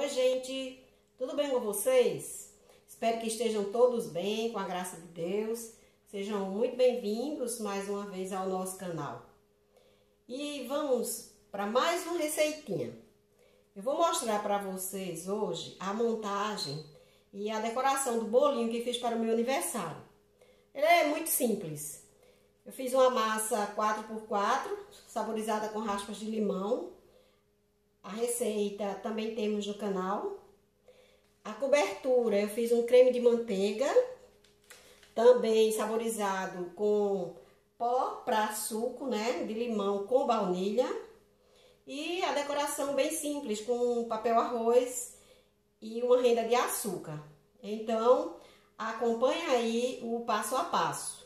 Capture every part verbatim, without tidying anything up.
Oi, gente, tudo bem com vocês? Espero que estejam todos bem, com a graça de Deus. Sejam muito bem-vindos mais uma vez ao nosso canal. E vamos para mais uma receitinha. Eu vou mostrar para vocês hoje a montagem e a decoração do bolinho que fiz para o meu aniversário. Ele é muito simples. Eu fiz uma massa quatro por quatro, saborizada com raspas de limão. A receita também temos no canal. A cobertura, eu fiz um creme de manteiga, também saborizado com pó para suco, né, de limão com baunilha. E a decoração bem simples, com papel arroz e uma renda de açúcar. Então, acompanha aí o passo a passo.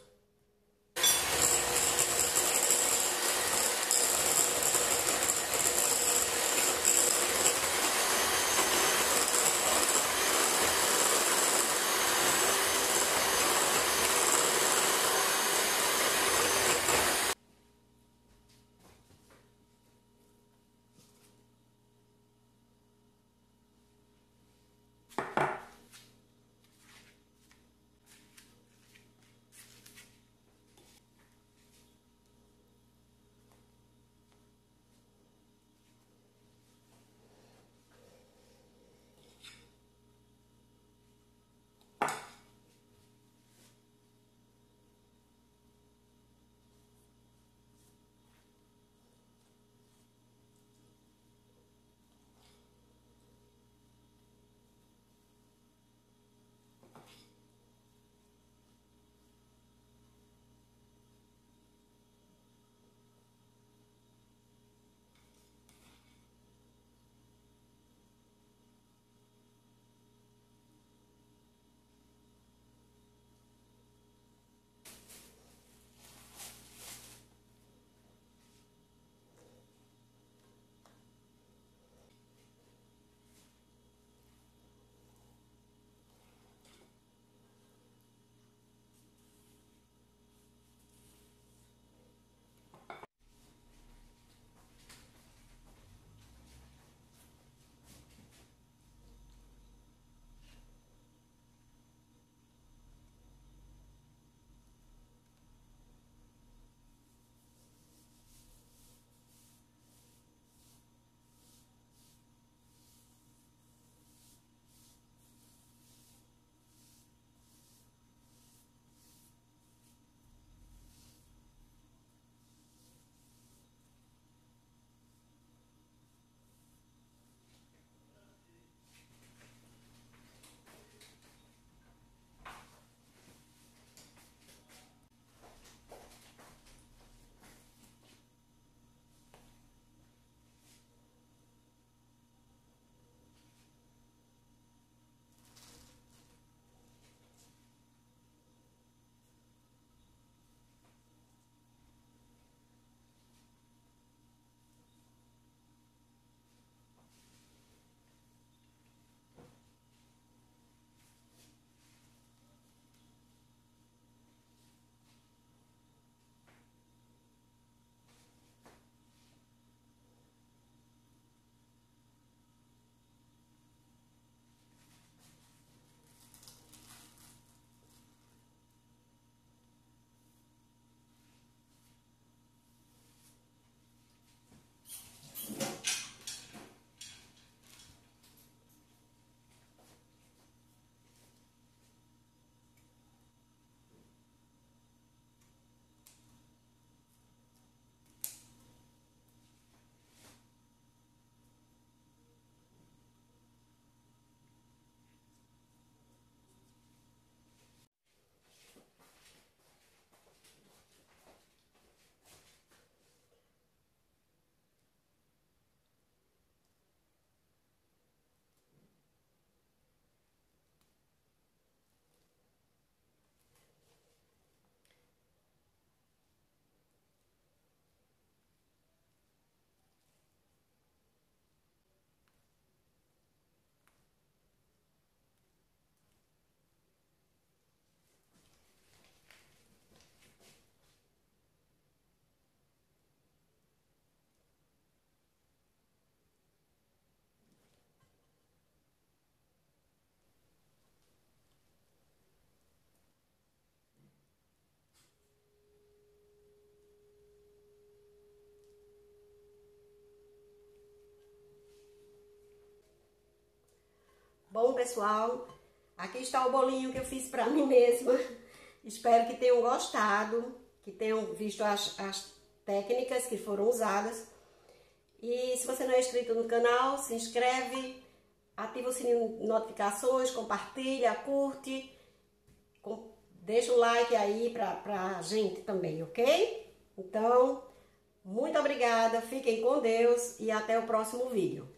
Bom, pessoal, aqui está o bolinho que eu fiz para mim mesma. Espero que tenham gostado, que tenham visto as, as técnicas que foram usadas. E se você não é inscrito no canal, se inscreve, ativa o sininho de notificações, compartilha, curte, com, deixa o like aí pra, pra gente também, ok? Então, muito obrigada, fiquem com Deus e até o próximo vídeo.